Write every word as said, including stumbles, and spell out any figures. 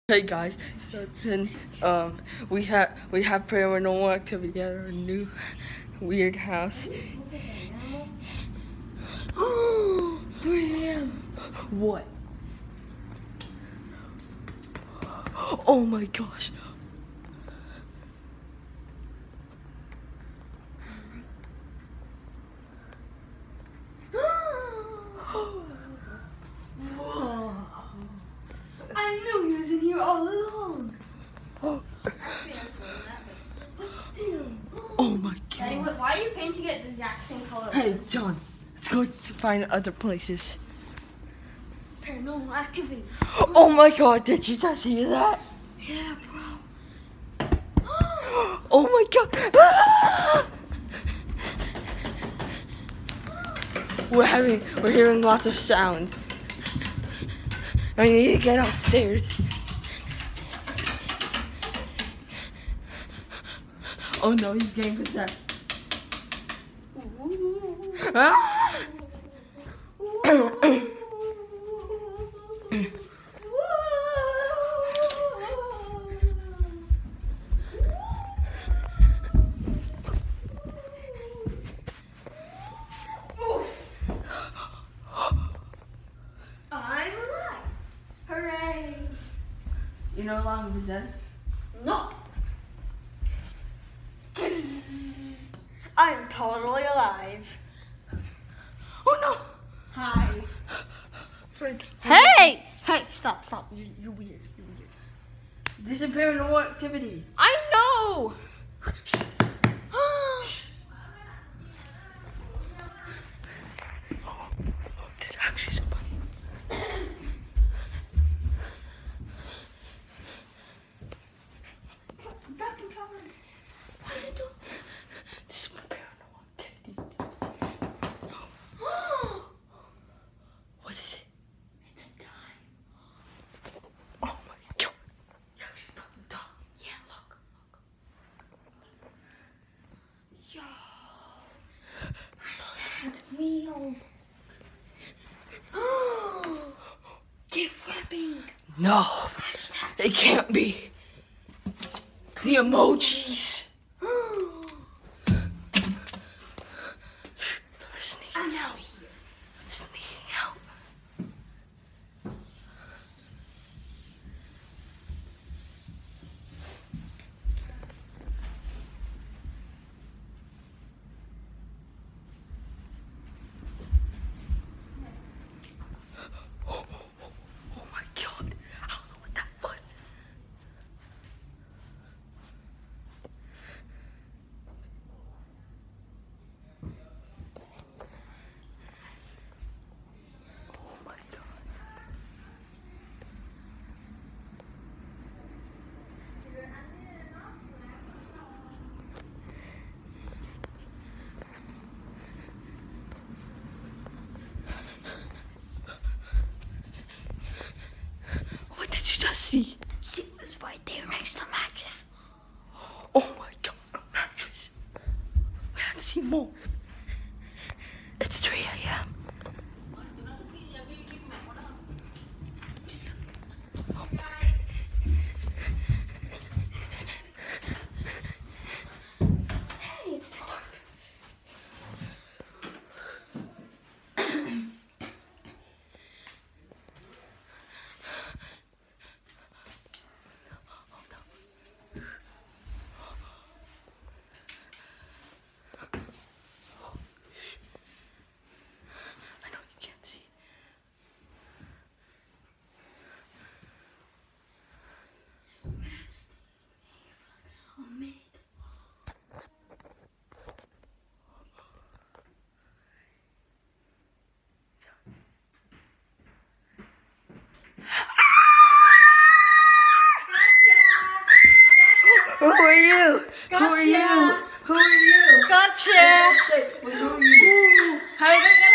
Hey guys, so then um we have we have paranormal activity at our new weird house. three A M What? Oh my gosh. I knew he was in here all along. Oh, But still. oh my god. Daddy, why are you painting it the exact same color? Hey John, let's go to find other places. Paranormal activity. Oh my god, did you just hear that? Yeah, bro. Oh my god. Ah! We're having, we're hearing lots of sound. I need to get upstairs. Oh no, he's getting possessed. Ah! I'm alive. Hooray. You no longer possessed? No. I am totally alive. Oh no! Hi. Friend. Hey! Hey, stop, stop. You, you're weird. You're weird. This is paranormal activity. I know! There's actually somebody. Duck and cover. What are you doing? This is paranormal activity. What is it? It's a dime. Oh my god. You actually found the top. Yeah, look. Yo. That's real. Keep flipping. No, it can't be. The emojis. They're sneaking I'm out. out here. Sneaking out. Oh, oh, oh, oh my god. I don't know what that was. Oh my god. What did you just see? She was right there next to the mattress. Oh my god, a mattress. We have to see more. It's three A M Hey, it's dark. I know you can't see. A minute. Who are you? Who are you? Who are you? Gotcha. Say, wait, who are you? How are you doing?